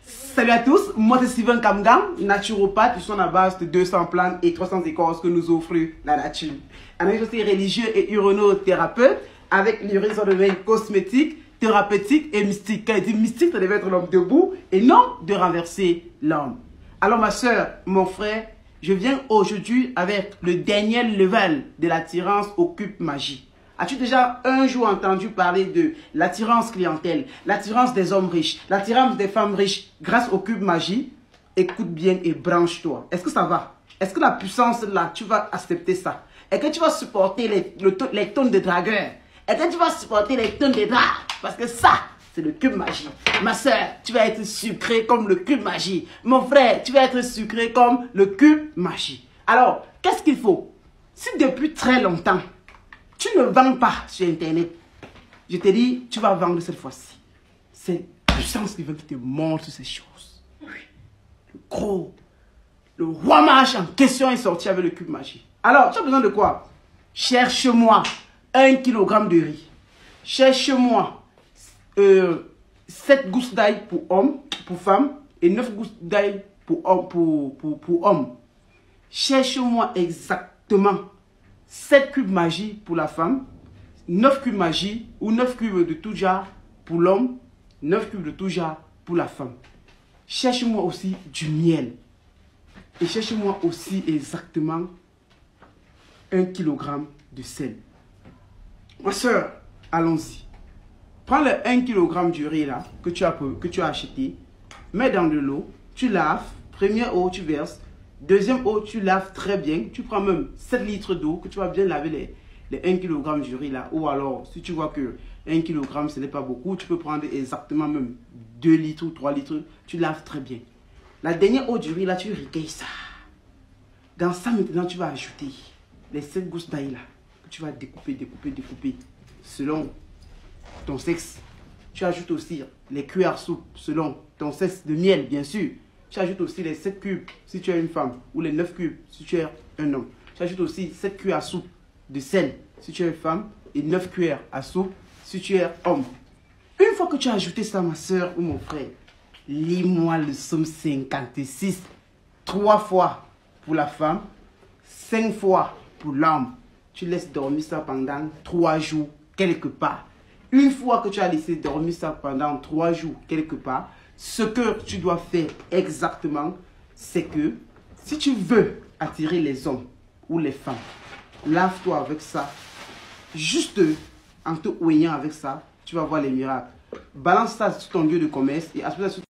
Salut à tous, moi c'est Steven Kamgam, naturopathe. Je suis à base de 200 plantes et 300 écorces que nous offre la nature. Un aussi religieux et urinothérapeute avec l'urine sur le domaine cosmétique, thérapeutique et mystique. Quand il dit mystique, ça devait être l'homme debout et non de renverser l'homme. Alors ma soeur, mon frère, je viens aujourd'hui avec le dernier level de l'attirance au cube magie. As-tu déjà un jour entendu parler de l'attirance clientèle, l'attirance des hommes riches, l'attirance des femmes riches grâce au cube magie? Écoute bien et branche-toi. Est-ce que ça va? Est-ce que la puissance là, tu vas accepter ça? Est-ce que tu vas supporter les tonnes de dragueurs? Est-ce que tu vas supporter les tonnes de draps? Parce que ça, c'est le cube magie. Ma soeur, tu vas être sucré comme le cube magie. Mon frère, tu vas être sucré comme le cube magie. Alors, qu'est-ce qu'il faut? Si depuis très longtemps, tu ne vends pas sur Internet, je te dis, tu vas vendre cette fois-ci. C'est puissance qui veut que tu te montre ces choses. Oui. Le roi mage en question est sorti avec le cube magie. Alors, tu as besoin de quoi? Cherche-moi 1 kg de riz. Cherche-moi 7 gousses d'ail pour homme, pour femme, et 9 gousses d'ail pour homme. Cherche-moi exactement 7 cubes magie pour la femme, 9 cubes magie ou 9 cubes de tout genre pour l'homme, 9 cubes de tout genre pour la femme. Cherche-moi aussi du miel. Et cherche-moi aussi exactement 1 kg de sel. Ma soeur, allons-y. Prends le 1 kg du riz là que tu as acheté, mets dans de l'eau, tu laves, première eau tu verses, deuxième eau tu laves très bien, tu prends même 7 litres d'eau que tu vas bien laver les 1 kg du riz là, ou alors si tu vois que 1 kg ce n'est pas beaucoup, tu peux prendre exactement même 2 litres ou 3 litres, tu laves très bien. La dernière eau du riz là, tu recueilles ça. Dans ça maintenant tu vas ajouter les 7 gousses d'ail là, que tu vas découper selon ton sexe. Tu ajoutes aussi les cuillères à soupe selon ton sexe, de miel bien sûr. Tu ajoutes aussi les 7 cubes si tu es une femme ou les 9 cubes si tu es un homme. Tu ajoutes aussi 7 cuillères à soupe de sel si tu es une femme et 9 cuillères à soupe si tu es homme. Une fois que tu as ajouté ça, ma soeur ou mon frère, lis-moi le psaume 56. 3 fois pour la femme, 5 fois pour l'homme. Tu laisses dormir ça pendant 3 jours quelque part. Une fois que tu as laissé dormir ça pendant 3 jours quelque part, ce que tu dois faire exactement, c'est que si tu veux attirer les hommes ou les femmes, lave-toi avec ça. Juste en te ouillant avec ça, tu vas voir les miracles. Balance ça sur ton lieu de commerce et aspecte ça sur